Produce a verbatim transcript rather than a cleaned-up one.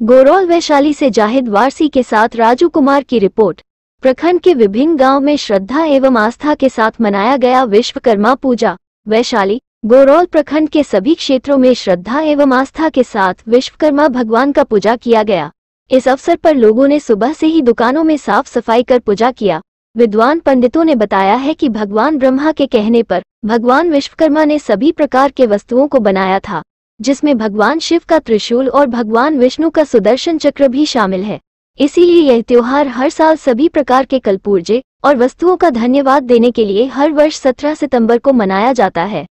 गोरौल वैशाली से जाहिद वारसी के साथ राजू कुमार की रिपोर्ट। प्रखंड के विभिन्न गांव में श्रद्धा एवं आस्था के साथ मनाया गया विश्वकर्मा पूजा। वैशाली गोरौल प्रखंड के सभी क्षेत्रों में श्रद्धा एवं आस्था के साथ विश्वकर्मा भगवान का पूजा किया गया। इस अवसर पर लोगों ने सुबह से ही दुकानों में साफ सफाई कर पूजा किया। विद्वान पंडितों ने बताया है कि भगवान ब्रह्मा के कहने पर भगवान विश्वकर्मा ने सभी प्रकार के वस्तुओं को बनाया था, जिसमें भगवान शिव का त्रिशूल और भगवान विष्णु का सुदर्शन चक्र भी शामिल है। इसीलिए यह त्योहार हर साल सभी प्रकार के कलपुर्जे और वस्तुओं का धन्यवाद देने के लिए हर वर्ष सत्रह सितंबर को मनाया जाता है।